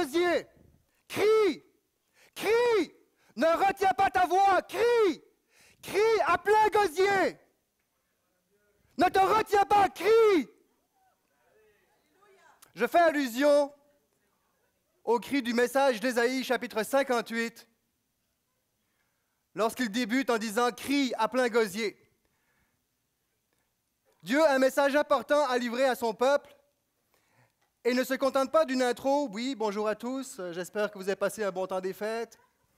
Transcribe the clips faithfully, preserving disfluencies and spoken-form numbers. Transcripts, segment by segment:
gosier. Crie. Crie. Ne retiens pas ta voix. Crie. Crie à plein gosier. Ne te retiens pas. Crie. Je fais allusion au cri du message d'Ésaïe, chapitre cinquante-huit, lorsqu'il débute en disant « Crie à plein gosier ». Dieu a un message important à livrer à son peuple et ne se contente pas d'une intro. Oui, bonjour à tous, j'espère que vous avez passé un bon temps des fêtes.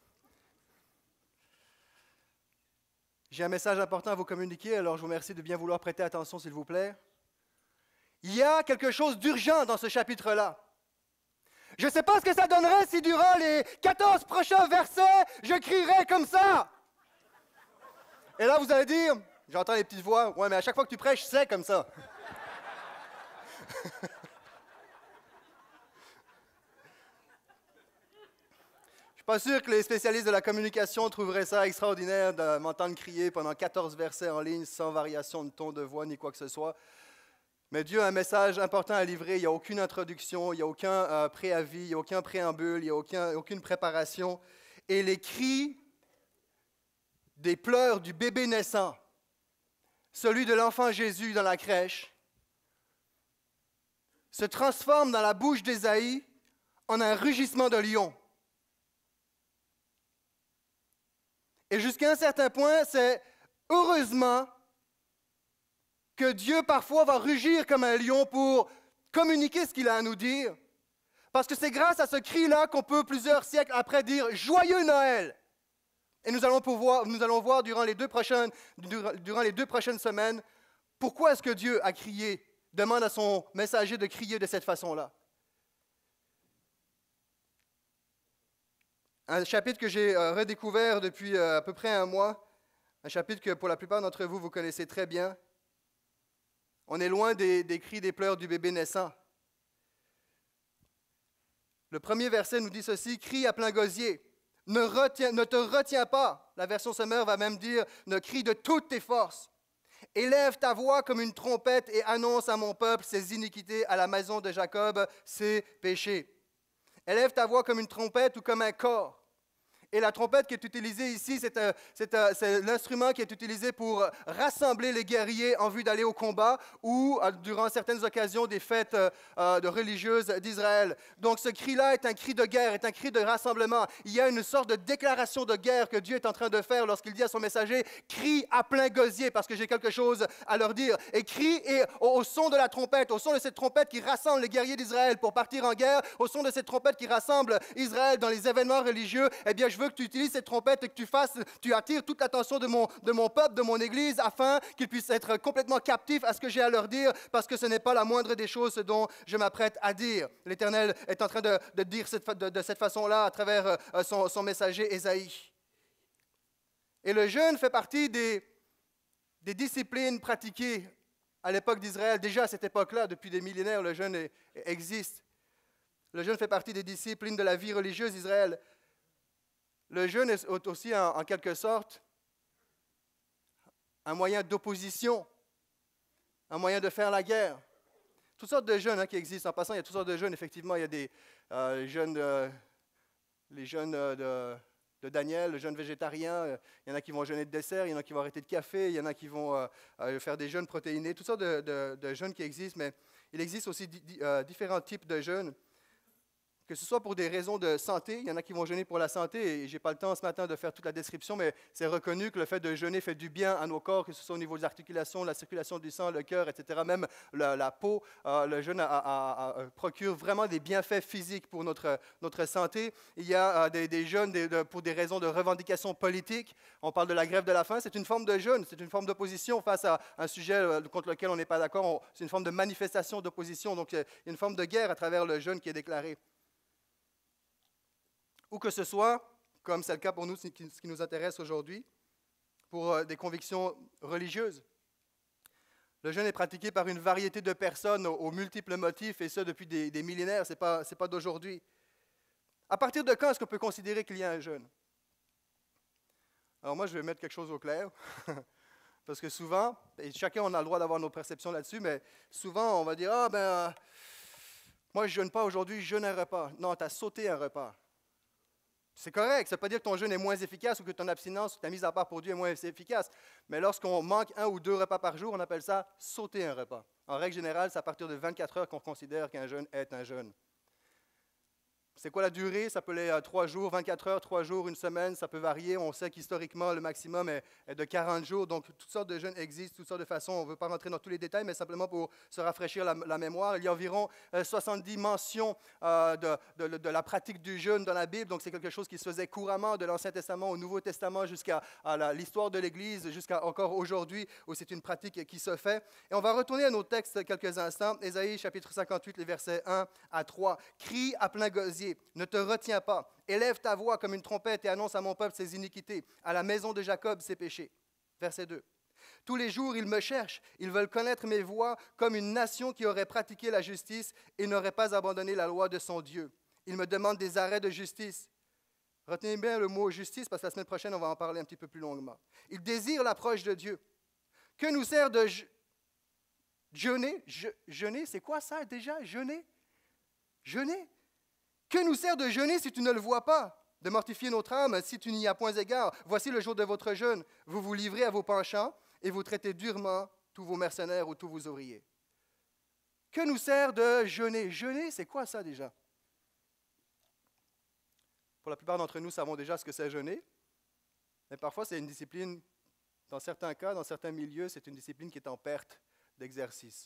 J'ai un message important à vous communiquer, alors je vous remercie de bien vouloir prêter attention, s'il vous plaît. Il y a quelque chose d'urgent dans ce chapitre-là. Je ne sais pas ce que ça donnerait si durant les quatorze prochains versets, je crierais comme ça. Et là, vous allez dire, j'entends les petites voix, « Ouais, mais à chaque fois que tu prêches, c'est comme ça. » Je ne suis pas sûr que les spécialistes de la communication trouveraient ça extraordinaire de m'entendre crier pendant quatorze versets en ligne sans variation de ton de voix ni quoi que ce soit. Mais Dieu a un message important à livrer. Il n'y a aucune introduction, il n'y a aucun euh, préavis, il n'y a aucun préambule, il n'y a aucun, aucune préparation. Et les cris des pleurs du bébé naissant, celui de l'enfant Jésus dans la crèche, se transforment dans la bouche d'Ésaïe en un rugissement de lion. Et jusqu'à un certain point, c'est heureusement que Dieu parfois va rugir comme un lion pour communiquer ce qu'il a à nous dire. Parce que c'est grâce à ce cri-là qu'on peut, plusieurs siècles après, dire « Joyeux Noël ». Et nous allons, pouvoir, nous allons voir durant les, deux prochaines, durant les deux prochaines semaines pourquoi est-ce que Dieu a crié, demande à son messager de crier de cette façon-là. Un chapitre que j'ai euh, redécouvert depuis euh, à peu près un mois, un chapitre que pour la plupart d'entre vous, vous connaissez très bien. On est loin des, des cris, des pleurs du bébé naissant. Le premier verset nous dit ceci, « Crie à plein gosier, ne, retiens, ne te retiens pas. » La version Sommaire va même dire, « Ne crie de toutes tes forces. Élève ta voix comme une trompette et annonce à mon peuple ses iniquités, à la maison de Jacob ses péchés. » Élève ta voix comme une trompette ou comme un cor. Et la trompette qui est utilisée ici, c'est, un, c'est, un, c'est l'instrument qui est utilisé pour rassembler les guerriers en vue d'aller au combat ou, durant certaines occasions, des fêtes euh, de religieuses d'Israël. Donc ce cri-là est un cri de guerre, est un cri de rassemblement. Il y a une sorte de déclaration de guerre que Dieu est en train de faire lorsqu'il dit à son messager « Crie à plein gosier parce que j'ai quelque chose à leur dire. » Et crie et au, au son de la trompette, au son de cette trompette qui rassemble les guerriers d'Israël pour partir en guerre, au son de cette trompette qui rassemble Israël dans les événements religieux, eh bien je veux que tu utilises cette trompette et que tu fasses, tu attires toute l'attention de mon, de mon peuple, de mon Église, afin qu'ils puissent être complètement captifs à ce que j'ai à leur dire, parce que ce n'est pas la moindre des choses dont je m'apprête à dire. L'Éternel est en train de, de dire cette, de, de cette façon-là à travers euh, son, son messager Ésaïe. Et le jeûne fait partie des, des disciplines pratiquées à l'époque d'Israël. Déjà à cette époque-là, depuis des millénaires, le jeûne est, existe. Le jeûne fait partie des disciplines de la vie religieuse d'Israël. Le jeûne est aussi, en, en quelque sorte, un moyen d'opposition, un moyen de faire la guerre. Toutes sortes de jeûnes hein, qui existent. En passant, il y a toutes sortes de jeûnes. Effectivement, il y a des euh, jeûnes, de, les jeûnes de, de Daniel, le jeûne végétarien. Il y en a qui vont jeûner de dessert, il y en a qui vont arrêter de café, il y en a qui vont euh, faire des jeûnes protéinés. Toutes sortes de, de, de jeûnes qui existent, mais il existe aussi di, di, euh, différents types de jeûnes. Que ce soit pour des raisons de santé, il y en a qui vont jeûner pour la santé, et je n'ai pas le temps ce matin de faire toute la description, mais c'est reconnu que le fait de jeûner fait du bien à nos corps, que ce soit au niveau des articulations, la circulation du sang, le cœur, et cetera, même la, la peau. Euh, le jeûne a, a, a, procure vraiment des bienfaits physiques pour notre, notre santé. Il y a euh, des, des jeûnes des, de, pour des raisons de revendication politique. On parle de la grève de la faim, c'est une forme de jeûne, c'est une forme d'opposition face à un sujet euh, contre lequel on n'est pas d'accord. On, c'est une forme de manifestation d'opposition, donc il y a une forme de guerre à travers le jeûne qui est déclaré. Ou que ce soit, comme c'est le cas pour nous, ce qui nous intéresse aujourd'hui, pour des convictions religieuses. Le jeûne est pratiqué par une variété de personnes aux, aux multiples motifs, et ça depuis des, des millénaires, ce n'est pas, c'est pas d'aujourd'hui. À partir de quand est-ce qu'on peut considérer qu'il y a un jeûne? Alors moi, je vais mettre quelque chose au clair, parce que souvent, et chacun on a le droit d'avoir nos perceptions là-dessus, mais souvent on va dire « Ah ben, Moi, je ne jeûne pas aujourd'hui, je jeûne un repas. Non, tu as sauté un repas. C'est correct, ça ne veut pas dire que ton jeûne est moins efficace ou que ton abstinence ou ta mise à part pour Dieu est moins efficace. Mais lorsqu'on manque un ou deux repas par jour, on appelle ça sauter un repas. En règle générale, c'est à partir de vingt-quatre heures qu'on considère qu'un jeûne est un jeûne. C'est quoi la durée? Ça peut aller trois jours, vingt-quatre heures, trois jours, une semaine, ça peut varier. On sait qu'historiquement, le maximum est, est de quarante jours. Donc, toutes sortes de jeûnes existent, toutes sortes de façons. On ne veut pas rentrer dans tous les détails, mais simplement pour se rafraîchir la, la mémoire. Il y a environ euh, soixante-dix mentions euh, de, de, de la pratique du jeûne dans la Bible. Donc, c'est quelque chose qui se faisait couramment de l'Ancien Testament au Nouveau Testament jusqu'à l'histoire de l'Église, jusqu'à encore aujourd'hui, où c'est une pratique qui se fait. Et on va retourner à nos textes quelques instants. Ésaïe, chapitre cinquante-huit, les versets un à trois. « Crie à plein gosier. Ne te retiens pas. Élève ta voix comme une trompette et annonce à mon peuple ses iniquités, à la maison de Jacob ses péchés. » Verset deux. « Tous les jours, ils me cherchent. Ils veulent connaître mes voies comme une nation qui aurait pratiqué la justice et n'aurait pas abandonné la loi de son Dieu. Ils me demandent des arrêts de justice. » Retenez bien le mot justice parce que la semaine prochaine, on va en parler un petit peu plus longuement. « Ils désirent l'approche de Dieu. Que nous sert de je... jeûner? Je... Jeûner, c'est quoi ça déjà? Jeûner? Jeûner? Que nous sert de jeûner si tu ne le vois pas? De mortifier notre âme si tu n'y as point égard? Voici le jour de votre jeûne. Vous vous livrez à vos penchants et vous traitez durement tous vos mercenaires ou tous vos ouvriers. Que nous sert de jeûner? Jeûner, c'est quoi ça déjà? Pour la plupart d'entre nous, savons déjà ce que c'est jeûner, mais parfois c'est une discipline, dans certains cas, dans certains milieux, c'est une discipline qui est en perte d'exercice.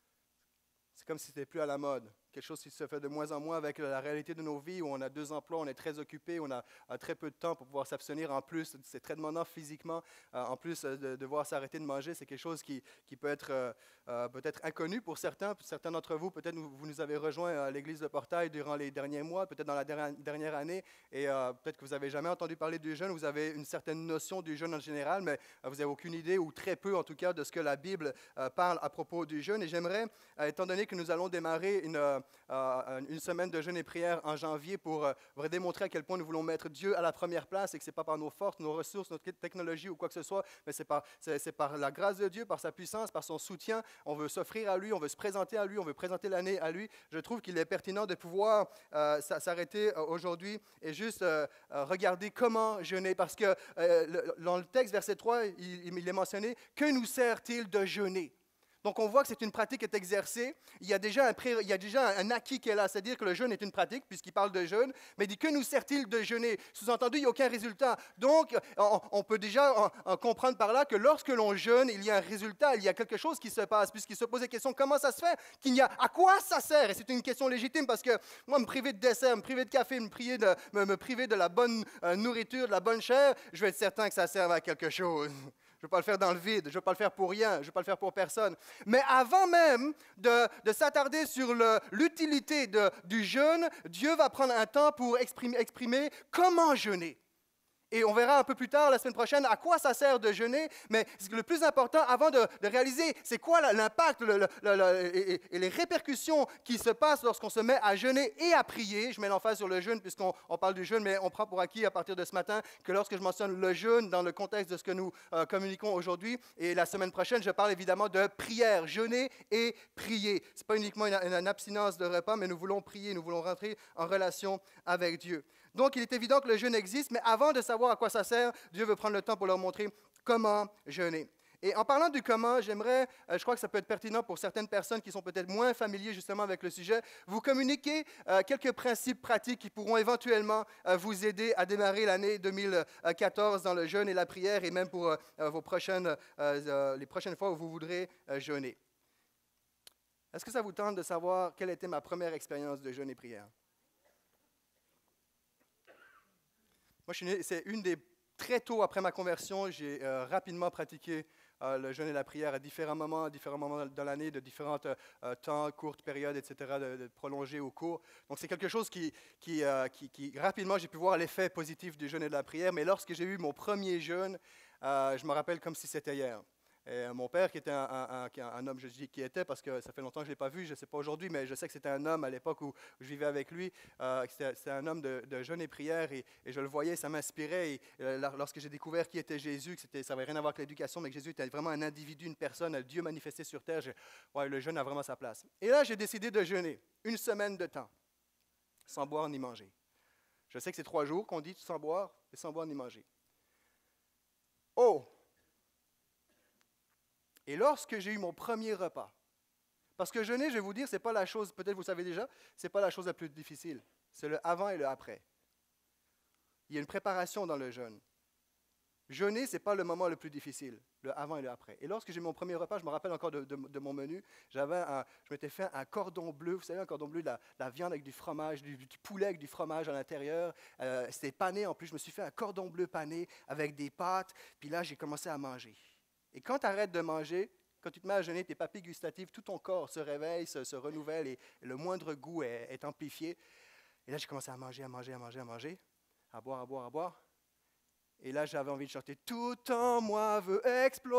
C'est comme si ce n'était plus à la mode. Quelque chose qui se fait de moins en moins avec la réalité de nos vies, où on a deux emplois, on est très occupé, on a, a très peu de temps pour pouvoir s'abstenir. En plus, c'est très demandant physiquement. Euh, en plus euh, de devoir s'arrêter de manger, c'est quelque chose qui, qui peut être euh, euh, peut-être inconnu pour certains. Certains d'entre vous, peut-être vous, vous nous avez rejoints à l'église de Portail durant les derniers mois, peut-être dans la dernière, dernière année, et euh, peut-être que vous n'avez jamais entendu parler du jeûne, vous avez une certaine notion du jeûne en général, mais euh, vous n'avez aucune idée, ou très peu en tout cas, de ce que la Bible euh, parle à propos du jeûne. Et j'aimerais, euh, étant donné que nous allons démarrer une... Euh, une semaine de jeûne et prière en janvier pour euh, vous démontrer à quel point nous voulons mettre Dieu à la première place et que ce n'est pas par nos forces, nos ressources, notre technologie ou quoi que ce soit, mais c'est par, c'est, c'est par la grâce de Dieu, par sa puissance, par son soutien. On veut s'offrir à lui, on veut se présenter à lui, on veut présenter l'année à lui. Je trouve qu'il est pertinent de pouvoir euh, s'arrêter aujourd'hui et juste euh, regarder comment jeûner, parce que euh, le, dans le texte, verset trois, il, il est mentionné « Que nous sert-il de jeûner ?» Donc, on voit que c'est une pratique qui est exercée. Il y a déjà un, pré, il y a déjà un acquis qui est là, c'est-à-dire que le jeûne est une pratique, puisqu'il parle de jeûne, mais il dit « Que nous sert-il de jeûner ?» Sous-entendu, il n'y a aucun résultat. Donc, on, on peut déjà en, en comprendre par là que lorsque l'on jeûne, il y a un résultat, il y a quelque chose qui se passe, puisqu'il se pose la question « Comment ça se fait qu'il y a... À quoi ça sert ?» Et c'est une question légitime, parce que moi, me priver de dessert, me priver de café, me priver de, me, me priver de la bonne euh, nourriture, de la bonne chair, je vais être certain que ça serve à quelque chose. Je ne veux pas le faire dans le vide, je ne veux pas le faire pour rien, je ne veux pas le faire pour personne. Mais avant même de, de s'attarder sur le, l'utilité de, du jeûne, Dieu va prendre un temps pour exprimer, exprimer comment jeûner. Et on verra un peu plus tard, la semaine prochaine, à quoi ça sert de jeûner. Mais le plus important, avant de, de réaliser c'est quoi l'impact le, le, le, le, et, et les répercussions qui se passent lorsqu'on se met à jeûner et à prier, je mets l'emphase sur le jeûne puisqu'on on parle du jeûne, mais on prend pour acquis à partir de ce matin que lorsque je mentionne le jeûne dans le contexte de ce que nous euh, communiquons aujourd'hui, et la semaine prochaine, je parle évidemment de prière, jeûner et prier. Ce n'est pas uniquement une, une abstinence de repas, mais nous voulons prier, nous voulons rentrer en relation avec Dieu. Donc, il est évident que le jeûne existe, mais avant de savoir à quoi ça sert, Dieu veut prendre le temps pour leur montrer comment jeûner. Et en parlant du comment, j'aimerais, euh, je crois que ça peut être pertinent pour certaines personnes qui sont peut-être moins familiers justement avec le sujet, vous communiquer euh, quelques principes pratiques qui pourront éventuellement euh, vous aider à démarrer l'année deux mille quatorze dans le jeûne et la prière, et même pour euh, vos prochaines, euh, euh, les prochaines fois où vous voudrez euh, jeûner. Est-ce que ça vous tente de savoir quelle était ma première expérience de jeûne et prière? Moi, je suis né, c'est une des... Très tôt après ma conversion, j'ai euh, rapidement pratiqué euh, le jeûne et la prière à différents moments, à différents moments dans l'année, de différents euh, temps, courtes périodes, et cetera, de, de prolongés ou courts. Donc, c'est quelque chose qui, qui, euh, qui, qui, rapidement, j'ai pu voir l'effet positif du jeûne et de la prière. Mais lorsque j'ai eu mon premier jeûne, euh, je me rappelle comme si c'était hier. Et mon père, qui était un, un, un, un homme, je dis qui était parce que ça fait longtemps que je ne l'ai pas vu, je ne sais pas aujourd'hui, mais je sais que c'était un homme à l'époque où je vivais avec lui. Euh, c'était, c'était un homme de, de jeûne et prière et, et je le voyais, ça m'inspirait. Et, euh, lorsque j'ai découvert qui était Jésus, que c'était, ça n'avait rien à voir avec l'éducation, mais que Jésus était vraiment un individu, une personne, un Dieu manifesté sur terre, je, ouais, le jeûne a vraiment sa place. Et là, j'ai décidé de jeûner une semaine de temps, sans boire ni manger. Je sais que c'est trois jours qu'on dit sans boire et sans boire ni manger. Oh! Et lorsque j'ai eu mon premier repas, parce que jeûner, je vais vous dire, ce n'est pas la chose, peut-être vous le savez déjà, ce n'est pas la chose la plus difficile. C'est le avant et le après. Il y a une préparation dans le jeûne. Jeûner, ce n'est pas le moment le plus difficile, le avant et le après. Et lorsque j'ai eu mon premier repas, je me rappelle encore de, de, de mon menu, j'avais un, je m'étais fait un cordon bleu, vous savez, un cordon bleu, de la, de la viande avec du fromage, du, du poulet avec du fromage à l'intérieur. Euh, c'était pané en plus, je me suis fait un cordon bleu pané avec des pâtes, puis là, j'ai commencé à manger. Et quand tu arrêtes de manger, quand tu te mets à jeûner, tes papilles gustatives, tout ton corps se réveille, se, se renouvelle et, et le moindre goût est, est amplifié. Et là, j'ai commencé à manger, à manger, à manger, à manger, à boire, à boire, à boire. Et là, j'avais envie de chanter « Tout en moi veut exploser ».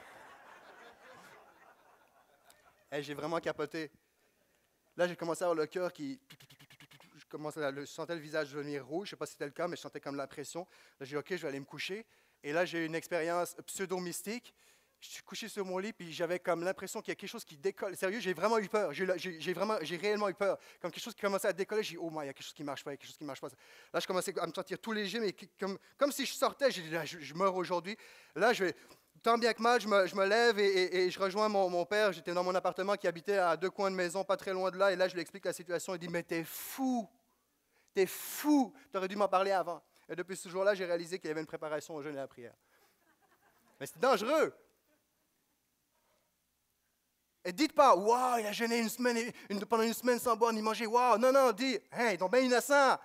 Et j'ai vraiment capoté. Là, j'ai commencé à avoir le cœur qui... Je commençais à je sentais le visage devenir rouge. Je ne sais pas si c'était le cas, mais je sentais comme la pression. Là, j'ai dit « OK, je vais aller me coucher ». Et là, j'ai eu une expérience pseudo-mystique. Je suis couché sur mon lit, puis j'avais comme l'impression qu'il y a quelque chose qui décolle. Sérieux, j'ai vraiment eu peur. J'ai, j'ai, j'ai, vraiment, j'ai réellement eu peur. Comme quelque chose qui commençait à décoller, j'ai dit, oh my, il y a quelque chose qui ne marche pas, il y a quelque chose qui ne marche pas. Là, je commençais à me sentir tout léger, mais comme, comme si je sortais, j'ai dit, là, je, je meurs aujourd'hui. Là, je vais, tant bien que mal, je me, je me lève et, et, et je rejoins mon, mon père. J'étais dans mon appartement qui habitait à deux coins de maison, pas très loin de là. Et là, je lui explique la situation. Il dit, mais t'es fou. T'es fou. T'aurais dû m'en parler avant. Et depuis ce jour-là, j'ai réalisé qu'il y avait une préparation au jeûne et à la prière. Mais c'est dangereux. Et dites pas, waouh, il a jeûné une semaine, une, pendant une semaine sans boire ni manger, waouh. Non, non, dis, hey, ils sont bien innocents.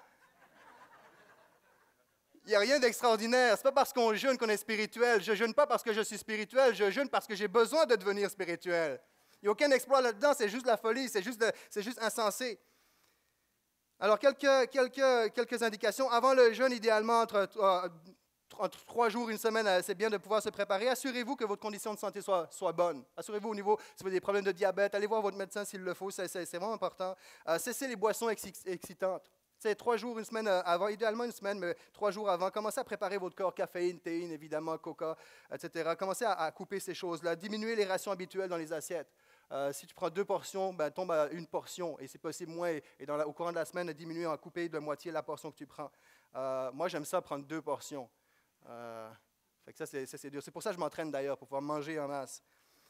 Il n'y a rien d'extraordinaire. Ce n'est pas parce qu'on jeûne qu'on est spirituel. Je ne jeûne pas parce que je suis spirituel, je jeûne parce que j'ai besoin de devenir spirituel. Il n'y a aucun exploit là-dedans, c'est juste la folie, c'est juste, de, c'est juste insensé. Alors, quelques, quelques, quelques indications. Avant le jeûne, idéalement, entre... Euh, Entre trois jours, une semaine, c'est bien de pouvoir se préparer. Assurez-vous que votre condition de santé soit, soit bonne. Assurez-vous au niveau, si vous avez des problèmes de diabète, allez voir votre médecin s'il le faut, c'est, c'est, c'est vraiment important. Euh, cessez les boissons excitantes. C'est trois jours, une semaine avant, idéalement une semaine, mais trois jours avant. Commencez à préparer votre corps, caféine, théine, évidemment, coca, et cetera. Commencez à, à couper ces choses-là. Diminuez les rations habituelles dans les assiettes. Euh, si tu prends deux portions, ben, tombe à une portion, et c'est possible moins, et, et dans la, au courant de la semaine, diminuer en couper de moitié la portion que tu prends. Euh, moi, j'aime ça, prendre deux portions. Euh, fait que ça, c'est, ça, c'est dur. C'est pour ça que je m'entraîne d'ailleurs, pour pouvoir manger en masse.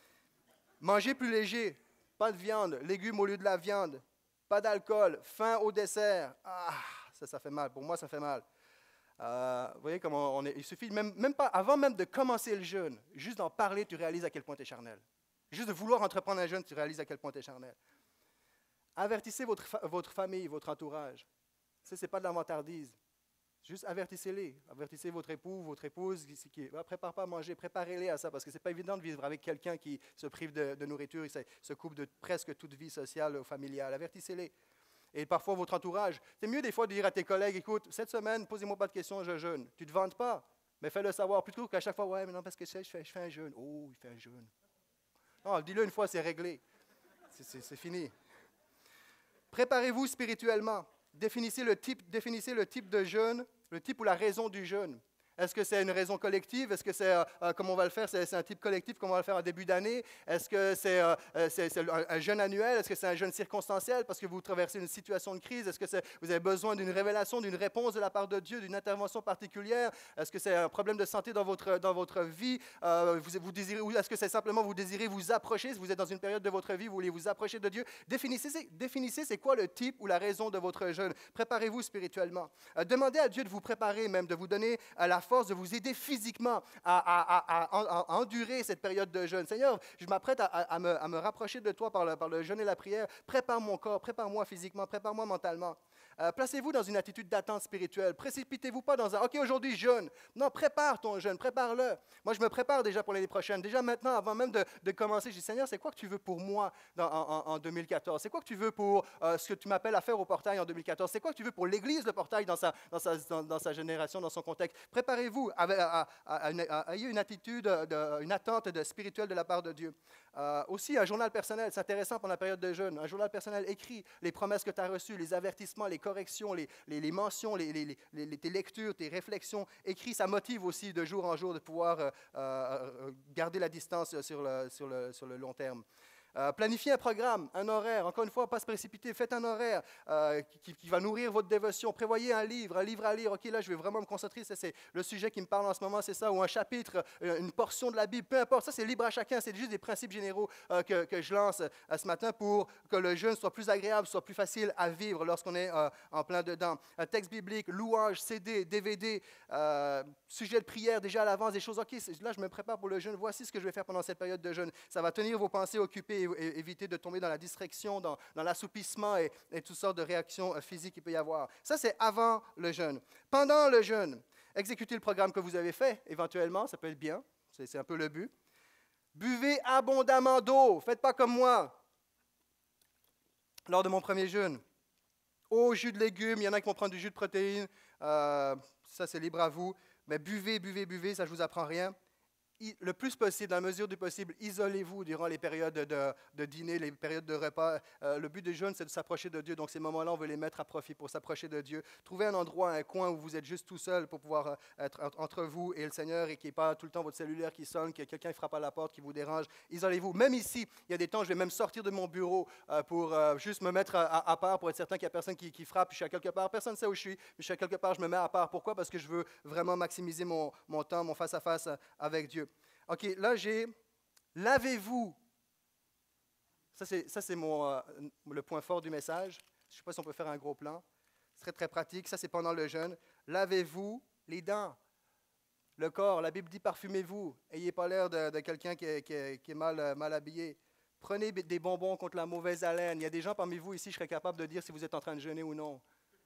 Manger plus léger, pas de viande, légumes au lieu de la viande, pas d'alcool, fin au dessert. Ah, ça, ça fait mal. Pour moi, ça fait mal. Euh, vous voyez comment on est. Il suffit, même, même pas, avant même de commencer le jeûne, juste d'en parler, tu réalises à quel point tu es charnel. Juste de vouloir entreprendre un jeûne, tu réalises à quel point tu es charnel. Avertissez votre, fa- votre famille, votre entourage. Ça, ce n'est pas de la vantardise. Juste avertissez-les. Avertissez votre époux, votre épouse qui, qui ne prépare pas à manger. Préparez-les à ça parce que ce n'est pas évident de vivre avec quelqu'un qui se prive de, de nourriture et se, se coupe de presque toute vie sociale ou familiale. Avertissez-les. Et parfois, votre entourage. C'est mieux des fois de dire à tes collègues, écoute, cette semaine, posez-moi pas de questions, je jeûne. Tu ne te vantes pas, mais fais-le savoir. Plutôt qu'à chaque fois, ouais, mais non, parce que je fais, je fais un jeûne. Oh, il fait un jeûne. Non, dis-le une fois, c'est réglé. C'est, c'est, c'est fini. Préparez-vous spirituellement. Définissez le type, définissez le type de jeûne, le type ou la raison du jeûne. Est-ce que c'est une raison collective? Est-ce que c'est, euh, comme on va le faire, c'est, c'est un type collectif, comme on va le faire en début d'année? Est-ce que c'est, euh, c'est, c'est un, un jeûne annuel? Est-ce que c'est un jeûne circonstanciel parce que vous traversez une situation de crise? Est-ce que c'est, vous avez besoin d'une révélation, d'une réponse de la part de Dieu, d'une intervention particulière? Est-ce que c'est un problème de santé dans votre, dans votre vie? Euh, vous, vous désirez, ou est-ce que c'est simplement vous désirez vous approcher? Si vous êtes dans une période de votre vie, vous voulez vous approcher de Dieu, définissez, définissez c'est quoi le type ou la raison de votre jeûne. Préparez-vous spirituellement. Euh, demandez à Dieu de vous préparer même, de vous donner à la force de vous aider physiquement à, à, à, à, à endurer cette période de jeûne. Seigneur, je m'apprête à, à, me, à me rapprocher de toi par le, par le jeûne et la prière. Prépare mon corps, prépare-moi physiquement, prépare-moi mentalement. Euh, placez-vous dans une attitude d'attente spirituelle. Précipitez-vous pas dans un « OK, aujourd'hui, jeûne ». Non, prépare ton jeûne, prépare-le. Moi, je me prépare déjà pour l'année prochaine. Déjà maintenant, avant même de, de commencer, je dis « Seigneur, c'est quoi que tu veux pour moi dans, en, en deux mille quatorze? C'est quoi que tu veux pour euh, ce que tu m'appelles à faire au portail en deux mille quatorze? C'est quoi que tu veux pour l'Église, le portail, dans sa, dans sa, dans, dans sa génération, dans son contexte? » Préparez-vous, à, à, à, à, à, ayez une attitude, de, une attente de, spirituelle de la part de Dieu. Euh, aussi, un journal personnel, c'est intéressant pendant la période de jeûne. Un journal personnel écrit les promesses que tu as reçues, les avertissements, les corrections, les, les, les mentions, les, les, les, les, tes lectures, tes réflexions. Écrit, ça motive aussi de jour en jour de pouvoir euh, euh, garder la distance sur le, sur le, sur le long terme. Euh, planifiez un programme, un horaire. Encore une fois, pas se précipiter. Faites un horaire euh, qui, qui va nourrir votre dévotion. Prévoyez un livre, un livre à lire. OK, là, je vais vraiment me concentrer. Ça, c'est le sujet qui me parle en ce moment, c'est ça. Ou un chapitre, une portion de la Bible. Peu importe. Ça, c'est libre à chacun. C'est juste des principes généraux euh, que, que je lance euh, ce matin pour que le jeûne soit plus agréable, soit plus facile à vivre lorsqu'on est euh, en plein dedans. Un texte biblique, louange, C D, D V D, euh, sujet de prière déjà à l'avance, des choses. OK, là, je me prépare pour le jeûne. Voici ce que je vais faire pendant cette période de jeûne. Ça va tenir vos pensées occupées et éviter de tomber dans la distraction, dans, dans l'assoupissement et, et toutes sortes de réactions physiques qu'il peut y avoir. Ça, c'est avant le jeûne. Pendant le jeûne, exécutez le programme que vous avez fait, éventuellement, ça peut être bien, c'est, c'est un peu le but. Buvez abondamment d'eau, faites pas comme moi. Lors de mon premier jeûne, eau, jus de légumes, il y en a qui vont prendre du jus de protéines, euh, ça c'est libre à vous, mais buvez, buvez, buvez, ça je vous apprend rien. Le plus possible, dans la mesure du possible, isolez-vous durant les périodes de, de dîner, les périodes de repas. Euh, le but du jeûne, c'est de s'approcher de Dieu. Donc, ces moments-là, on veut les mettre à profit pour s'approcher de Dieu. Trouvez un endroit, un coin où vous êtes juste tout seul pour pouvoir être entre vous et le Seigneur et qu'il n'y ait pas tout le temps votre cellulaire qui sonne, qu'il y a quelqu'un qui frappe à la porte, qui vous dérange. Isolez-vous. Même ici, il y a des temps, je vais même sortir de mon bureau euh, pour euh, juste me mettre à, à part pour être certain qu'il n'y a personne qui, qui frappe. Je suis à quelque part. Personne ne sait où je suis, mais je suis à quelque part, je me mets à part. Pourquoi? Parce que je veux vraiment maximiser mon, mon temps, mon face-à-face avec Dieu. OK, là, j'ai « lavez-vous ». Ça, c'est, ça, c'est mon, euh, le point fort du message. Je ne sais pas si on peut faire un gros plan. C'est très, très pratique. Ça, c'est pendant le jeûne. Lavez-vous les dents, le corps. La Bible dit « parfumez-vous ». Ayez pas l'air de, de quelqu'un qui est, qui est, qui est mal, mal habillé. Prenez des bonbons contre la mauvaise haleine. Il y a des gens parmi vous ici, je serais capable de dire si vous êtes en train de jeûner ou non.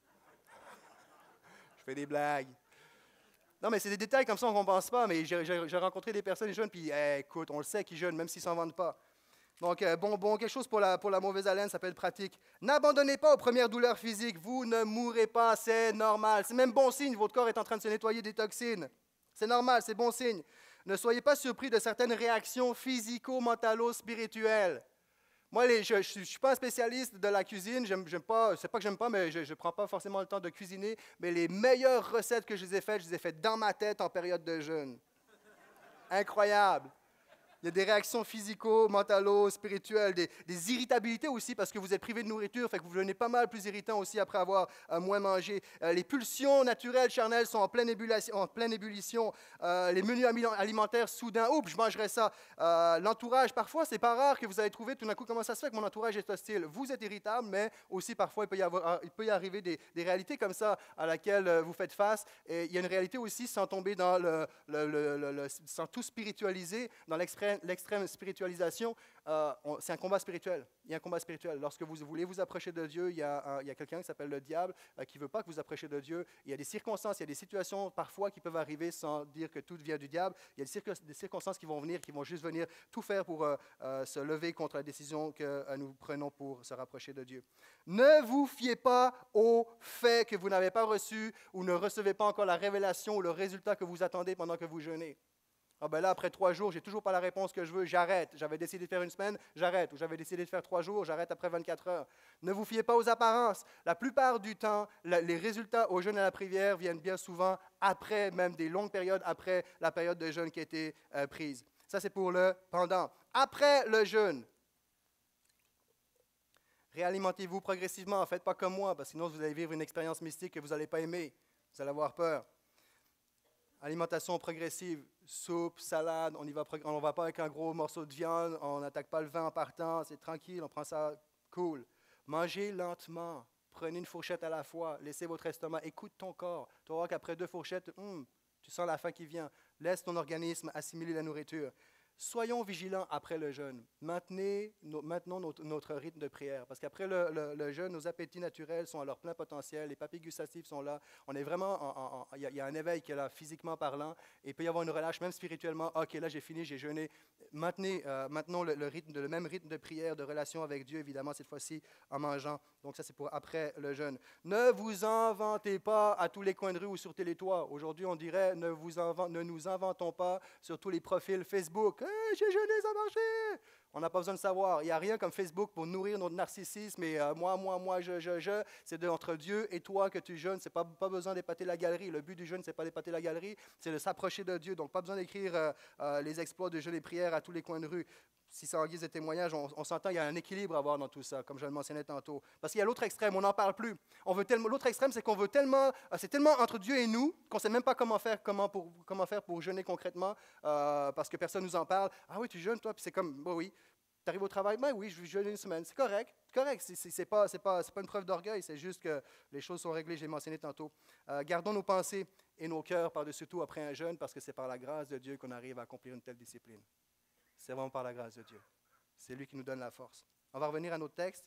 Je fais des blagues. Non, mais c'est des détails comme ça qu'on ne pense pas, mais j'ai, j'ai, j'ai rencontré des personnes jeunes, puis eh, écoute, on le sait qu'ils jeûnent, même s'ils ne s'en vendent pas. Donc, euh, bon, bon, quelque chose pour la, pour la mauvaise haleine, ça peut être pratique. N'abandonnez pas aux premières douleurs physiques, vous ne mourrez pas, c'est normal. C'est même bon signe, votre corps est en train de se nettoyer des toxines. C'est normal, c'est bon signe. Ne soyez pas surpris de certaines réactions physico-mentalo-spirituelles. Moi, les, je ne suis pas un spécialiste de la cuisine, j'aime, j'aime pas, c'est pas que j'aime pas, mais je ne prends pas forcément le temps de cuisiner, mais les meilleures recettes que je les ai faites, je les ai faites dans ma tête en période de jeûne. Incroyable. Il y a des réactions physico, mentalo, spirituelles, des, des irritabilités aussi parce que vous êtes privé de nourriture, fait que vous devenez pas mal plus irritant aussi après avoir euh, moins mangé. Euh, les pulsions naturelles, charnelles sont en pleine ébullition. En pleine ébullition. Euh, les menus alimentaires soudain, oups, je mangerai ça. Euh, l'entourage, parfois, c'est pas rare que vous allez trouver tout d'un coup comment ça se fait que mon entourage est hostile. Vous êtes irritable, mais aussi parfois il peut y, avoir, il peut y arriver des, des réalités comme ça à laquelle euh, vous faites face. Et il y a une réalité aussi sans tomber dans le, le, le, le, le sans tout spiritualiser, dans l'extrême l'extrême spiritualisation, euh, on, c'est un combat spirituel. Il y a un combat spirituel. Lorsque vous voulez vous approcher de Dieu, il y a, un, il y a quelqu'un qui s'appelle le diable euh, qui ne veut pas que vous approchiez de Dieu. Il y a des circonstances, il y a des situations parfois qui peuvent arriver sans dire que tout vient du diable. Il y a des, circ- des circonstances qui vont venir, qui vont juste venir tout faire pour euh, euh, se lever contre la décision que euh, nous prenons pour se rapprocher de Dieu. Ne vous fiez pas au fait que vous n'avez pas reçu ou ne recevez pas encore la révélation ou le résultat que vous attendez pendant que vous jeûnez. Ah ben là, après trois jours, j'ai toujours pas la réponse que je veux, j'arrête. J'avais décidé de faire une semaine, j'arrête. Ou j'avais décidé de faire trois jours, j'arrête après vingt-quatre heures. Ne vous fiez pas aux apparences. La plupart du temps, la, les résultats au jeûne et à la prière viennent bien souvent après, même des longues périodes, après la période de jeûne qui a été euh, prise. Ça, c'est pour le pendant. Après le jeûne, réalimentez-vous progressivement. Faites pas comme moi, parce que sinon vous allez vivre une expérience mystique que vous n'allez pas aimer. Vous allez avoir peur. Alimentation progressive, soupe, salade, on ne va pas avec un gros morceau de viande, on n'attaque pas le vin en partant, c'est tranquille, on prend ça cool. Mangez lentement, prenez une fourchette à la fois, laissez votre estomac, écoute ton corps. Tu vas voir qu'après deux fourchettes, hum, tu sens la faim qui vient. Laisse ton organisme assimiler la nourriture. Soyons vigilants après le jeûne. Maintenez, no, maintenons notre, notre rythme de prière. Parce qu'après le, le, le jeûne, nos appétits naturels sont à leur plein potentiel. Les papilles gustatives sont là. On est vraiment, il y, y a un éveil qui est là, physiquement parlant. Et il peut y avoir une relâche, même spirituellement. OK, là, j'ai fini, j'ai jeûné. Maintenez, euh, maintenons le, le, rythme, le même rythme de prière, de relation avec Dieu, évidemment, cette fois-ci, en mangeant. Donc ça, c'est pour après le jeûne. Ne vous en vantez pas à tous les coins de rue ou sur tous les toits. Aujourd'hui, on dirait, ne, vous en, ne nous inventons pas sur tous les profils Facebook. Hey, j'ai jeûné, ça a marché! On n'a pas besoin de savoir. Il n'y a rien comme Facebook pour nourrir notre narcissisme. Et euh, moi, moi, moi, je, je, je. C'est de entre Dieu et toi que tu jeûnes. Ce n'est pas, pas besoin d'épater la galerie. Le but du jeûne, ce n'est pas d'épater la galerie, c'est de s'approcher de Dieu. Donc, pas besoin d'écrire euh, euh, les exploits de jeûne et prière à tous les coins de rue. Si ça en guise de témoignage, on, on s'entend, il y a un équilibre à avoir dans tout ça, comme je le mentionnais tantôt. Parce qu'il y a l'autre extrême, on n'en parle plus. On veut tellement, l'autre extrême, c'est qu'on veut tellement, c'est tellement entre Dieu et nous qu'on ne sait même pas comment faire, comment, pour, comment faire pour jeûner concrètement, euh, parce que personne ne nous en parle. Ah oui, tu jeûnes, toi? Puis c'est comme, bah oui. Tu arrives au travail? Ben oui, je vais jeûner une semaine. C'est correct. C'est correct. Ce n'est pas, c'est pas, c'est pas une preuve d'orgueil, c'est juste que les choses sont réglées, j'ai mentionné tantôt. Euh, gardons nos pensées et nos cœurs par-dessus tout après un jeûne, parce que c'est par la grâce de Dieu qu'on arrive à accomplir une telle discipline. C'est vraiment par la grâce de Dieu. C'est lui qui nous donne la force. On va revenir à notre texte.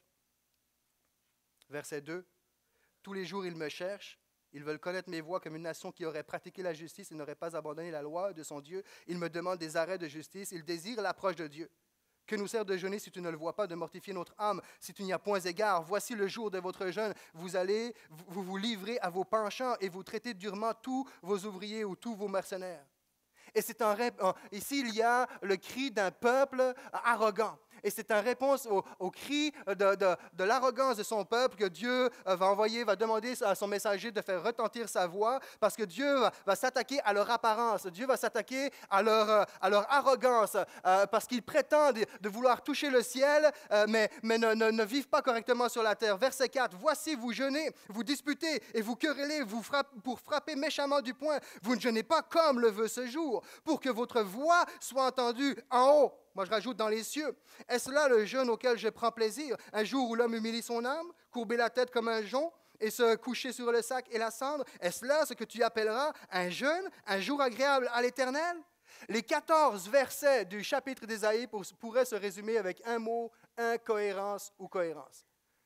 Verset deux. Tous les jours, ils me cherchent. Ils veulent connaître mes voies comme une nation qui aurait pratiqué la justice et n'aurait pas abandonné la loi de son Dieu. Ils me demandent des arrêts de justice. Ils désirent l'approche de Dieu. Que nous sert de jeûner si tu ne le vois pas, de mortifier notre âme, si tu n'y as point égard? Voici le jour de votre jeûne. Vous allez vous, vous livrer à vos penchants et vous traitez durement tous vos ouvriers ou tous vos mercenaires. Et c'est en, ici, il y a le cri d'un peuple arrogant. Et c'est en réponse au, au cri de, de, de l'arrogance de son peuple que Dieu va envoyer, va demander à son messager de faire retentir sa voix, parce que Dieu va, va s'attaquer à leur apparence, Dieu va s'attaquer à leur, à leur arrogance, euh, parce qu'ils prétendent de vouloir toucher le ciel, euh, mais, mais ne, ne, ne vivent pas correctement sur la terre. Verset quatre, « Voici, vous jeûnez, vous disputez et vous querellez vous frappe, pour frapper méchamment du poing. Vous ne jeûnez pas comme le veut ce jour, pour que votre voix soit entendue en haut. » Moi, je rajoute dans les cieux. Est-ce là le jeûne auquel je prends plaisir? Un jour où l'homme humilie son âme, courber la tête comme un jonc et se coucher sur le sac et la cendre? Est-ce là ce que tu appelleras un jeûne, un jour agréable à l'Éternel? Les quatorze versets du chapitre d'Ésaïe pourraient se résumer avec un mot, incohérence ou cohérence.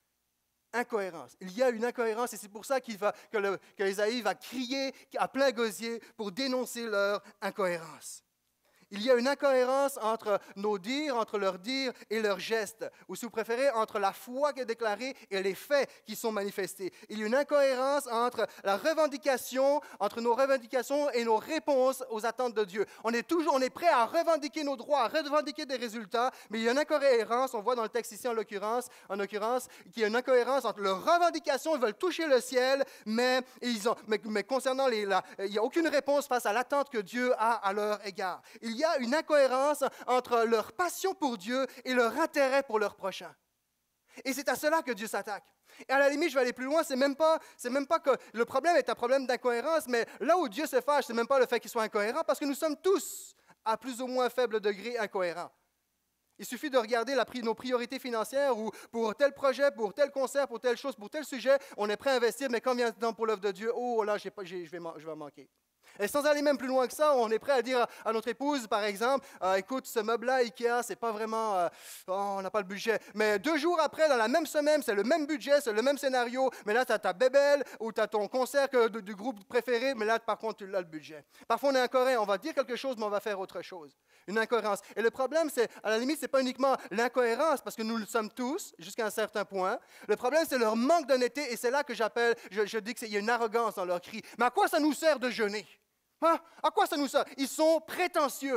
Incohérence. Il y a une incohérence et c'est pour ça qu'il va, que, le, que Ésaïe va crier à plein gosier pour dénoncer leur incohérence. Il y a une incohérence entre nos dires, entre leurs dires et leurs gestes, ou si vous préférez, entre la foi qui est déclarée et les faits qui sont manifestés. Il y a une incohérence entre la revendication, entre nos revendications et nos réponses aux attentes de Dieu. On est toujours, on est prêt à revendiquer nos droits, à revendiquer des résultats, mais il y a une incohérence, on voit dans le texte ici en l'occurrence, en l'occurrence, qu'il y a une incohérence entre leurs revendications, ils veulent toucher le ciel, mais, ils ont, mais, mais concernant les, la, il n'y a aucune réponse face à l'attente que Dieu a à leur égard. Il y a une incohérence entre leur passion pour Dieu et leur intérêt pour leur prochain. Et c'est à cela que Dieu s'attaque. Et à la limite, je vais aller plus loin, c'est même pas, c'est même pas que le problème est un problème d'incohérence, mais là où Dieu se fâche, c'est même pas le fait qu'il soit incohérent, parce que nous sommes tous, à plus ou moins faible degré, incohérents. Il suffit de regarder la, nos priorités financières où pour tel projet, pour tel concert, pour telle chose, pour tel sujet, on est prêt à investir, mais quand vient le temps pour l'œuvre de Dieu, oh là, j'ai pas, j'ai, je, vais, je vais manquer. Et sans aller même plus loin que ça, on est prêt à dire à notre épouse, par exemple, euh, écoute, ce meuble-là, Ikea, c'est pas vraiment, euh, oh, on n'a pas le budget. Mais deux jours après, dans la même semaine, c'est le même budget, c'est le même scénario, mais là, tu as ta bébelle ou tu as ton concert que, de, du groupe préféré, mais là, par contre, tu as le budget. Parfois, on est incohérent, on va dire quelque chose, mais on va faire autre chose. Une incohérence. Et le problème, c'est, à la limite, ce n'est pas uniquement l'incohérence, parce que nous le sommes tous, jusqu'à un certain point. Le problème, c'est leur manque d'honnêteté, et c'est là que j'appelle, je, je dis qu'il y a une arrogance dans leur cri. Mais à quoi ça nous sert de jeûner? Hein? À quoi ça nous sert? Ils sont prétentieux.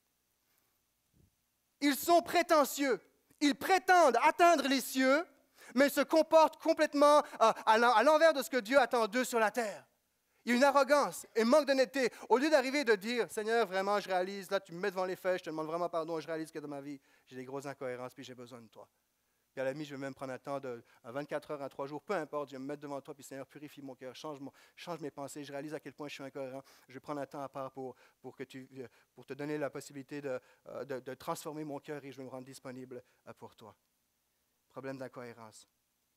Ils sont prétentieux. Ils prétendent atteindre les cieux, mais se comportent complètement à l'envers de ce que Dieu attend d'eux sur la terre. Il y a une arrogance et un manque d'honnêteté. Au lieu d'arriver et de dire, Seigneur, vraiment, je réalise, là, tu me mets devant les faits, je te demande vraiment pardon, je réalise que dans ma vie, j'ai des grosses incohérences, puis j'ai besoin de toi. Puis à la limite, je vais même prendre un temps de à vingt-quatre heures, à trois jours, peu importe, je vais me mettre devant toi, puis Seigneur, purifie mon cœur, change, mon, change mes pensées, je réalise à quel point je suis incohérent. Je vais prendre un temps à part pour, pour, que tu, pour te donner la possibilité de, de, de transformer mon cœur et je vais me rendre disponible pour toi. Problème d'incohérence.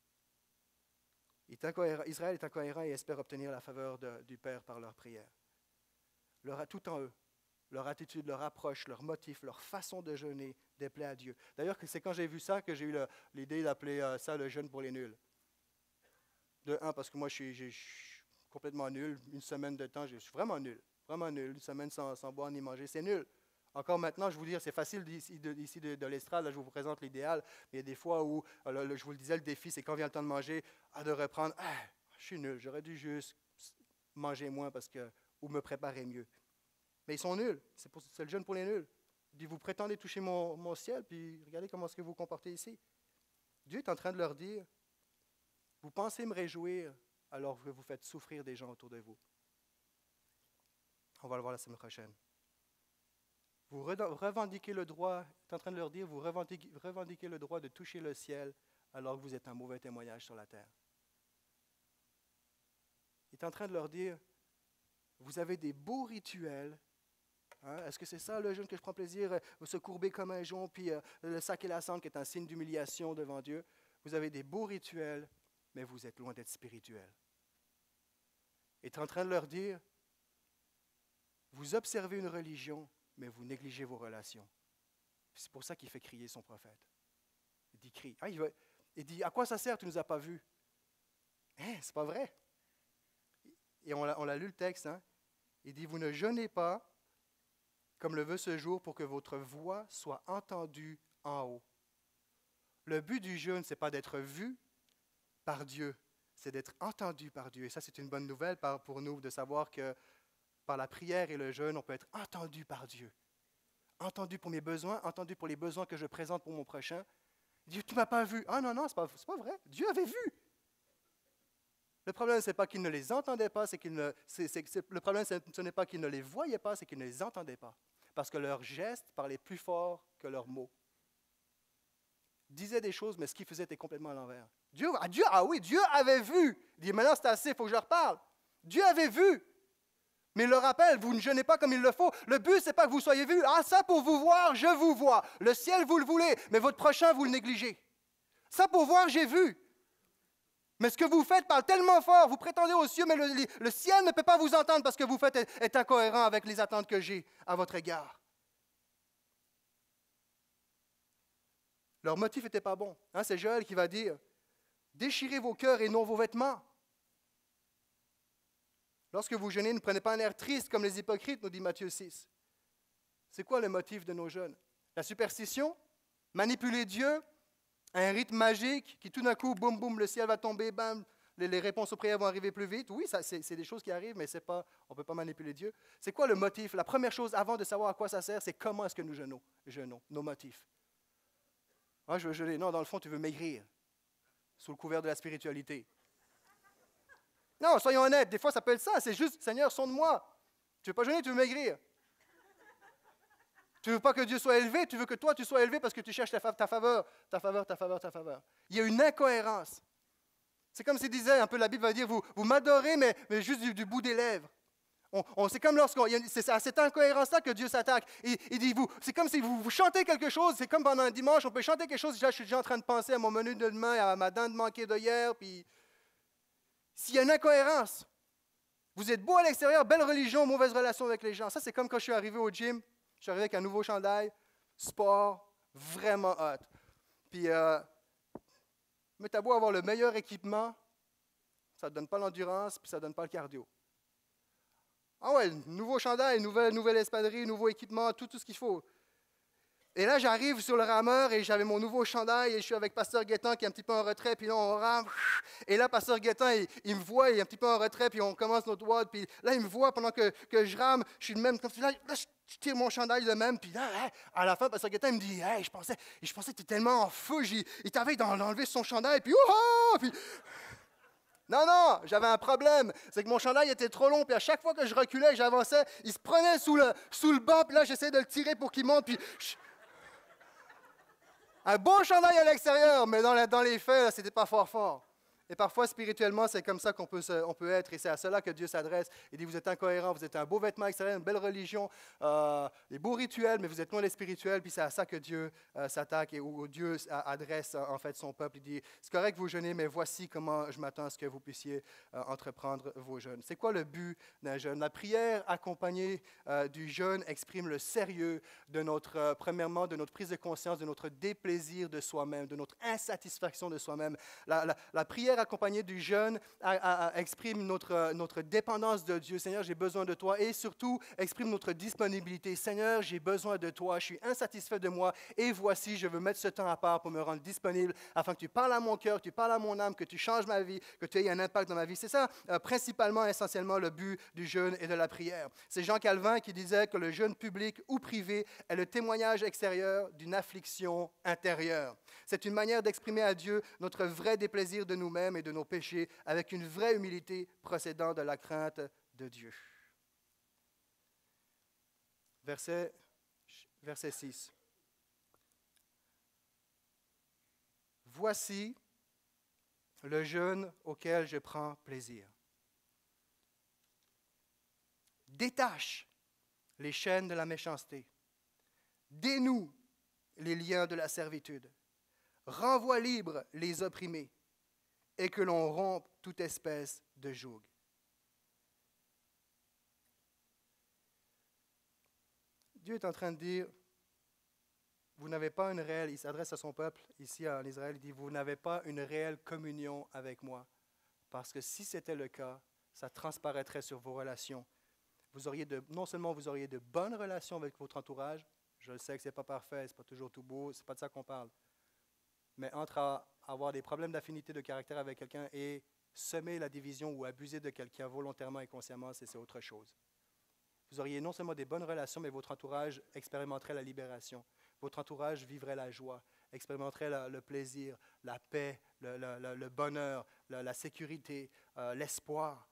Israël est incohérent et espère obtenir la faveur de, du Père par leur prière. Leur, tout en eux, leur attitude, leur approche, leur motif, leur façon de jeûner déplaît à Dieu. D'ailleurs, c'est quand j'ai vu ça que j'ai eu le, l'idée d'appeler euh, ça le jeûne pour les nuls. De un, parce que moi, je suis, je suis complètement nul. Une semaine de temps, je suis vraiment nul. Vraiment nul. Une semaine sans, sans boire ni manger, c'est nul. Encore maintenant, je vous dis, c'est facile d'ici de, d'ici de, de l'estrade, là, je vous présente l'idéal. Mais il y a des fois où, là, je vous le disais, le défi, c'est quand vient le temps de manger, à de reprendre, ah, je suis nul, j'aurais dû juste manger moins parce que, ou me préparer mieux. Mais ils sont nuls. C'est, pour, c'est le jeûne pour les nuls. Il dit, vous prétendez toucher mon, mon ciel, puis regardez comment est-ce que vous vous comportez ici. Dieu est en train de leur dire, vous pensez me réjouir alors que vous faites souffrir des gens autour de vous. On va le voir la semaine prochaine. Vous revendiquez le droit, il est en train de leur dire, vous revendiquez, revendiquez le droit de toucher le ciel alors que vous êtes un mauvais témoignage sur la terre. Il est en train de leur dire, vous avez des beaux rituels. Hein? Est-ce que c'est ça le jeûne que je prends plaisir? Vous se courber comme un jonc, puis euh, le sac et la cendre qui est un signe d'humiliation devant Dieu. Vous avez des beaux rituels, mais vous êtes loin d'être spirituel. Il est en train de leur dire, vous observez une religion, mais vous négligez vos relations. C'est pour ça qu'il fait crier son prophète. Il dit, crie. Ah, il, va, il dit, à quoi ça sert, tu ne nous as pas vus? Hein, c'est pas vrai. Et on l'a, on l'a lu le texte, hein? Il dit, vous ne jeûnez pas comme le veut ce jour pour que votre voix soit entendue en haut. Le but du jeûne, ce n'est pas d'être vu par Dieu, c'est d'être entendu par Dieu. Et ça, c'est une bonne nouvelle pour nous de savoir que par la prière et le jeûne, on peut être entendu par Dieu. Entendu pour mes besoins, entendu pour les besoins que je présente pour mon prochain. Dieu, tu ne m'as pas vu. Ah non, non, ce n'est pas, c'est pas vrai. Dieu avait vu. Le problème, ce n'est pas qu'il ne les entendait pas, c'est qu'il ne, c'est, c'est, c'est, le problème, ce n'est pas qu'il ne les voyait pas, c'est qu'il ne les entendait pas. Parce que leurs gestes parlaient plus fort que leurs mots. Disaient des choses, mais ce qu'ils faisaient était complètement à l'envers. Dieu, ah, Dieu, ah oui, Dieu avait vu. Il dit, maintenant c'est assez, il faut que je leur parle. Dieu avait vu. Mais il le rappelle, vous ne jeûnez pas comme il le faut. Le but, ce n'est pas que vous soyez vus. Ah, ça, pour vous voir, je vous vois. Le ciel, vous le voulez, mais votre prochain, vous le négligez. Ça, pour voir, j'ai vu. Mais ce que vous faites parle tellement fort, vous prétendez aux cieux, mais le, le ciel ne peut pas vous entendre parce que vous faites est, est incohérent avec les attentes que j'ai à votre égard. Leur motif n'était pas bon. Hein, c'est Joël qui va dire, déchirez vos cœurs et non vos vêtements. Lorsque vous jeûnez, ne prenez pas un air triste comme les hypocrites, nous dit Matthieu six. C'est quoi le motif de nos jeûnes? La superstition? Manipuler Dieu? Un rythme magique qui tout d'un coup, boum, boum, le ciel va tomber, bam, les, les réponses aux prières vont arriver plus vite. Oui, ça, c'est, c'est des choses qui arrivent, mais c'est pas, on ne peut pas manipuler Dieu. C'est quoi le motif? La première chose, avant de savoir à quoi ça sert, c'est comment est-ce que nous jeûnons, jeûnons nos motifs. Ah, je veux jeûner. Non, dans le fond, tu veux maigrir, sous le couvert de la spiritualité. Non, soyons honnêtes, des fois ça peut être ça, c'est juste, Seigneur, sonde-moi. Tu ne veux pas jeûner, tu veux maigrir. Tu ne veux pas que Dieu soit élevé, tu veux que toi tu sois élevé parce que tu cherches ta, fa- ta faveur, ta faveur, ta faveur, ta faveur. Il y a une incohérence. C'est comme s'il disait, un peu la Bible va dire, vous, vous m'adorez, mais, mais juste du, du bout des lèvres. On, on, c'est comme lorsqu'on, c'est à cette incohérence-là que Dieu s'attaque. Il, il dit, vous, c'est comme si vous, vous chantez quelque chose, c'est comme pendant un dimanche, on peut chanter quelque chose, là, je suis déjà en train de penser à mon menu de demain, à ma dinde manquée de hier, puis s'il y a une incohérence, vous êtes beau à l'extérieur, belle religion, mauvaise relation avec les gens. Ça, c'est comme quand je suis arrivé au gym, je suis arrivé avec un nouveau chandail, sport, vraiment hot. Puis, euh, mais t'as beau avoir le meilleur équipement, ça ne donne pas l'endurance, puis ça ne donne pas le cardio. Ah ouais, nouveau chandail, nouvelle, nouvelle espadrille, nouveau équipement, tout, tout ce qu'il faut. Et là, j'arrive sur le rameur et j'avais mon nouveau chandail et je suis avec Pasteur Guétan qui est un petit peu en retrait, puis là, on rame. Et là, Pasteur Guétan, il, il me voit, il est un petit peu en retrait, puis on commence notre WOD, puis là, il me voit pendant que, que je rame, je suis de même, comme là, là, je tire mon chandail de même, puis là, à la fin, Pasteur Guétan, il me dit, hey, je pensais, je pensais que tu étais tellement en feu, il, il t'avait enlevé son chandail, puis oh, puis... Non, non, j'avais un problème. C'est que mon chandail était trop long, puis à chaque fois que je reculais, j'avançais, il se prenait sous le, sous le bas, puis là, j'essayais de le tirer pour qu'il monte, puis... Je... Un bon chandail à l'extérieur, mais dans, la, dans les faits, là, c'était pas fort fort. Et parfois, spirituellement, c'est comme ça qu'on peut, se, on peut être, et c'est à cela que Dieu s'adresse. Il dit, vous êtes incohérents, vous êtes un beau vêtement extérieur, une belle religion, euh, des beaux rituels, mais vous êtes loin des spirituels, puis c'est à ça que Dieu euh, s'attaque, et où Dieu adresse en fait son peuple. Il dit, c'est correct que vous jeûnez, mais voici comment je m'attends à ce que vous puissiez euh, entreprendre vos jeûnes. C'est quoi le but d'un jeûne? La prière accompagnée euh, du jeûne exprime le sérieux de notre, euh, premièrement, de notre prise de conscience, de notre déplaisir de soi-même, de notre insatisfaction de soi-même. La, la, la prière accompagnée du jeûne a, a, a, exprime notre, notre dépendance de Dieu. Seigneur, j'ai besoin de toi. Et surtout, exprime notre disponibilité. Seigneur, j'ai besoin de toi. Je suis insatisfait de moi. Et voici, je veux mettre ce temps à part pour me rendre disponible afin que tu parles à mon cœur, que tu parles à mon âme, que tu changes ma vie, que tu aies un impact dans ma vie. C'est ça, euh, principalement, essentiellement, le but du jeûne et de la prière. C'est Jean Calvin qui disait que le jeûne public ou privé est le témoignage extérieur d'une affliction intérieure. C'est une manière d'exprimer à Dieu notre vrai déplaisir de nous-mêmes et de nos péchés avec une vraie humilité procédant de la crainte de Dieu. Verset, verset six. Voici le jeûne auquel je prends plaisir. Détache les chaînes de la méchanceté. Dénoue les liens de la servitude. Renvoie libre les opprimés et que l'on rompe toute espèce de joug. Dieu est en train de dire, vous n'avez pas une réelle, il s'adresse à son peuple ici en Israël, il dit, vous n'avez pas une réelle communion avec moi, parce que si c'était le cas, ça transparaîtrait sur vos relations. Vous auriez de, non seulement vous auriez de bonnes relations avec votre entourage, je le sais que ce n'est pas parfait, ce n'est pas toujours tout beau, ce n'est pas de ça qu'on parle, mais entre à avoir des problèmes d'affinité de caractère avec quelqu'un et semer la division ou abuser de quelqu'un volontairement et consciemment, c'est, c'est autre chose. Vous auriez non seulement des bonnes relations, mais votre entourage expérimenterait la libération. Votre entourage vivrait la joie, expérimenterait la, le plaisir, la paix, le, le, le bonheur, la, la sécurité, euh, l'espoir.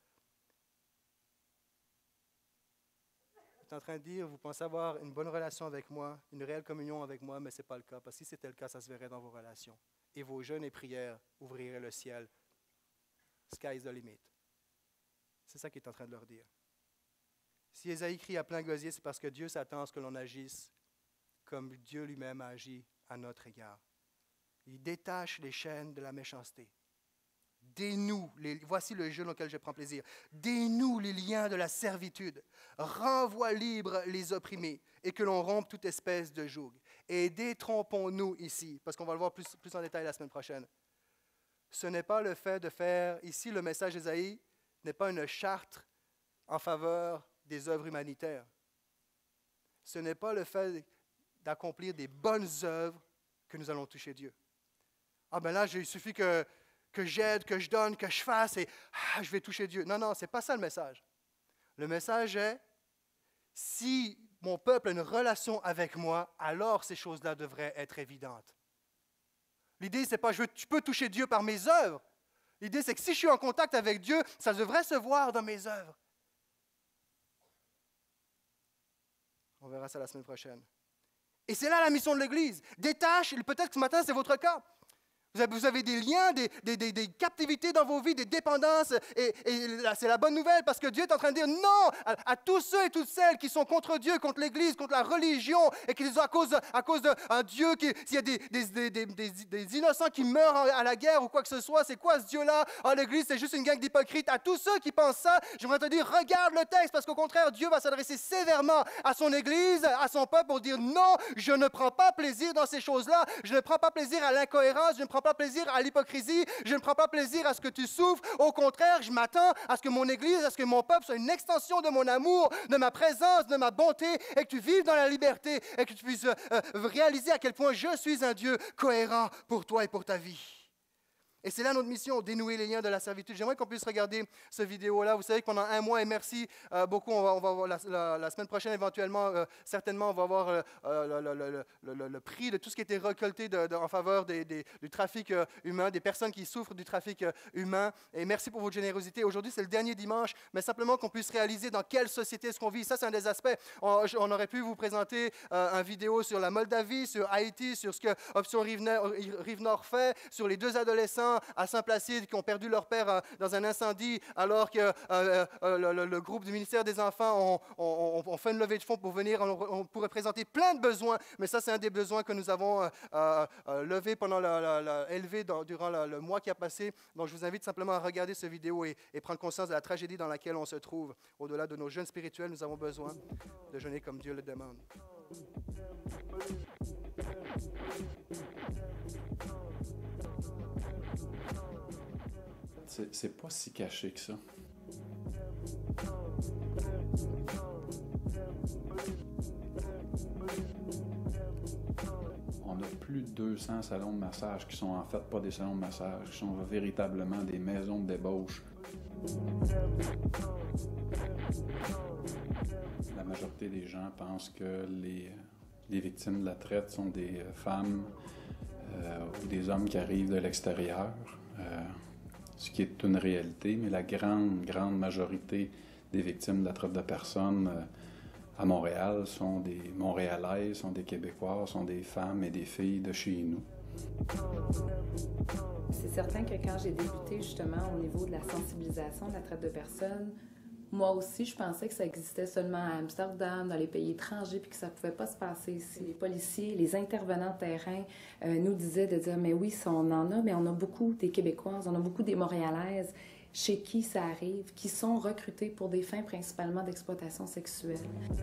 Vous êtes en train de dire, vous pensez avoir une bonne relation avec moi, une réelle communion avec moi, mais ce n'est pas le cas. Parce que si c'était le cas, ça se verrait dans vos relations. Et vos jeûnes et prières ouvriraient le ciel. Sky is the limit. C'est ça qu'il est en train de leur dire. Si Ésaïe crie à plein gosier, c'est parce que Dieu s'attend à ce que l'on agisse comme Dieu lui-même a agi à notre égard. Il détache les chaînes de la méchanceté. Dénoue, les, voici le jeûne auquel je prends plaisir. Dénoue les liens de la servitude. Renvoie libre les opprimés et que l'on rompe toute espèce de joug. Et détrompons-nous ici, parce qu'on va le voir plus, plus en détail la semaine prochaine. Ce n'est pas le fait de faire, ici le message d'Ésaïe n'est pas une charte en faveur des œuvres humanitaires. Ce n'est pas le fait d'accomplir des bonnes œuvres que nous allons toucher Dieu. Ah ben là, il suffit que, que j'aide, que je donne, que je fasse et ah, je vais toucher Dieu. Non, non, ce n'est pas ça le message. Le message est, si mon peuple a une relation avec moi, alors ces choses-là devraient être évidentes. L'idée, ce n'est pas, je veux, tu peux toucher Dieu par mes œuvres. L'idée, c'est que si je suis en contact avec Dieu, ça devrait se voir dans mes œuvres. On verra ça la semaine prochaine. Et c'est là la mission de l'Église. Détache, peut-être que ce matin, c'est votre cas. Vous avez, vous avez des liens, des, des, des, des captivités dans vos vies, des dépendances. Et, et là, c'est la bonne nouvelle parce que Dieu est en train de dire non à, à tous ceux et toutes celles qui sont contre Dieu, contre l'Église, contre la religion, et qui sont à cause, à cause d'un Dieu, qui, s'il y a des, des, des, des, des innocents qui meurent à la guerre ou quoi que ce soit, c'est quoi ce Dieu-là? Oh, l'Église, c'est juste une gang d'hypocrites. À tous ceux qui pensent ça, j'aimerais te dire, regarde le texte parce qu'au contraire, Dieu va s'adresser sévèrement à son Église, à son peuple pour dire non, je ne prends pas plaisir dans ces choses-là, je ne prends pas plaisir à l'incohérence, je ne prends pas plaisir à l'hypocrisie, je ne prends pas plaisir à ce que tu souffres. Au contraire, je m'attends à ce que mon Église, à ce que mon peuple soit une extension de mon amour, de ma présence, de ma bonté, et que tu vives dans la liberté, et que tu puisses euh, réaliser à quel point je suis un Dieu cohérent pour toi et pour ta vie. Et c'est là notre mission, dénouer les liens de la servitude. J'aimerais qu'on puisse regarder cette vidéo-là. Vous savez que pendant un mois, et merci euh, beaucoup, on va, on va voir la, la, la semaine prochaine éventuellement, euh, certainement, on va voir euh, le, le, le, le, le, le prix de tout ce qui a été récolté de, de, en faveur des, des, du trafic euh, humain, des personnes qui souffrent du trafic euh, humain. Et merci pour votre générosité. Aujourd'hui, c'est le dernier dimanche, mais simplement qu'on puisse réaliser dans quelle société est-ce qu'on vit. Ça, c'est un des aspects. On, on aurait pu vous présenter euh, une vidéo sur la Moldavie, sur Haïti, sur ce que Option Rive-Nord fait, sur les deux adolescents enfants à Saint-Placide qui ont perdu leur père euh, dans un incendie, alors que euh, euh, le, le, le groupe du ministère des Enfants ont, ont, ont fait une levée de fonds pour venir. On, on pourrait présenter plein de besoins, mais ça, c'est un des besoins que nous avons euh, euh, levé pendant la, la, la, élevé dans, durant la, le mois qui a passé. Donc, je vous invite simplement à regarder cette vidéo et, et prendre conscience de la tragédie dans laquelle on se trouve. Au-delà de nos jeûnes spirituels, nous avons besoin de jeûner comme Dieu le demande. C'est pas si caché que ça. On a plus de deux cents salons de massage qui sont en fait pas des salons de massage, qui sont véritablement des maisons de débauche. La majorité des gens pensent que les, les victimes de la traite sont des femmes euh, ou des hommes qui arrivent de l'extérieur. Euh, ce qui est une réalité, mais la grande, grande majorité des victimes de la traite de personnes euh, à Montréal sont des Montréalais, sont des Québécois, sont des femmes et des filles de chez nous. C'est certain que quand j'ai débuté justement au niveau de la sensibilisation de la traite de personnes, moi aussi, je pensais que ça existait seulement à Amsterdam, dans les pays étrangers, puis que ça ne pouvait pas se passer ici. Les policiers, les intervenants de terrain euh, nous disaient de dire, mais oui, on en a, mais on a beaucoup des Québécoises, on a beaucoup des Montréalaises, chez qui ça arrive, qui sont recrutées pour des fins principalement d'exploitation sexuelle.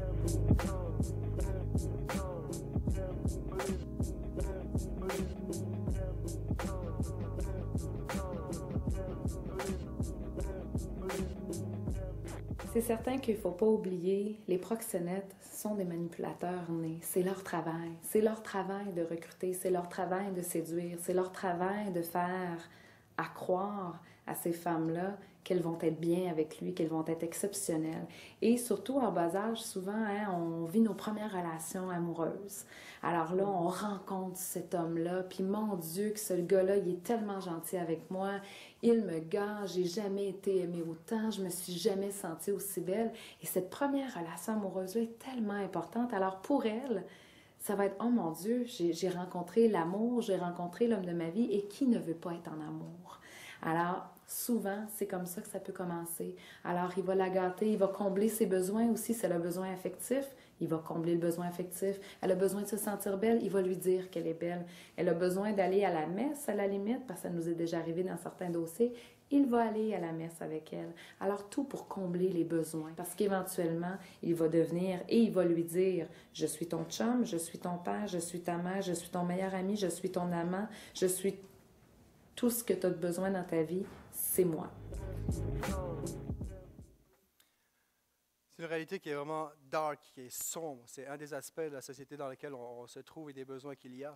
C'est certain qu'il ne faut pas oublier, les proxénètes sont des manipulateurs nés. C'est leur travail. C'est leur travail de recruter, c'est leur travail de séduire, c'est leur travail de faire à croire à ces femmes-là qu'elles vont être bien avec lui, qu'elles vont être exceptionnelles. Et surtout, en bas âge, souvent, hein, on vit nos premières relations amoureuses. Alors là, on rencontre cet homme-là, puis mon Dieu, que ce gars-là, il est tellement gentil avec moi, il me gâche, j'ai jamais été aimée autant, je me suis jamais sentie aussi belle. Et cette première relation amoureuse-là est tellement importante. Alors pour elle, ça va être, oh mon Dieu, j'ai rencontré l'amour, j'ai rencontré l'homme de ma vie, et qui ne veut pas être en amour? Alors, souvent, c'est comme ça que ça peut commencer. Alors, il va la gâter, il va combler ses besoins aussi, si elle a besoin affectif, il va combler le besoin affectif. Elle a besoin de se sentir belle, il va lui dire qu'elle est belle. Elle a besoin d'aller à la messe, à la limite, parce que ça nous est déjà arrivé dans certains dossiers, il va aller à la messe avec elle. Alors, tout pour combler les besoins. Parce qu'éventuellement, il va devenir, et il va lui dire, je suis ton chum, je suis ton père, je suis ta mère, je suis ton meilleur ami, je suis ton amant, je suis tout ce que tu as besoin dans ta vie, c'est moi. C'est une réalité qui est vraiment dark, qui est sombre. C'est un des aspects de la société dans laquelle on, on se trouve et des besoins qu'il y a.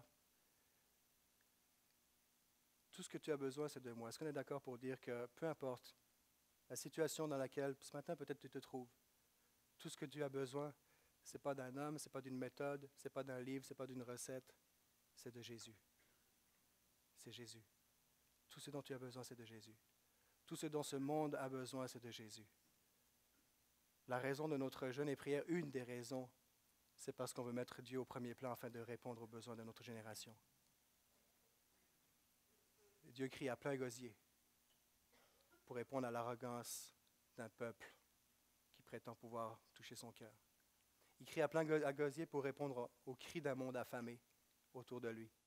Tout ce que tu as besoin, c'est de moi. Est-ce qu'on est d'accord pour dire que peu importe la situation dans laquelle, ce matin, peut-être tu te trouves, tout ce que tu as besoin, ce n'est pas d'un homme, ce n'est pas d'une méthode, ce n'est pas d'un livre, ce n'est pas d'une recette, c'est de Jésus. C'est Jésus. Tout ce dont tu as besoin, c'est de Jésus. Tout ce dont ce monde a besoin, c'est de Jésus. La raison de notre jeûne et prière, une des raisons, c'est parce qu'on veut mettre Dieu au premier plan afin de répondre aux besoins de notre génération. Dieu crie à plein gosier pour répondre à l'arrogance d'un peuple qui prétend pouvoir toucher son cœur. Il crie à plein gosier pour répondre aux cris d'un monde affamé autour de lui.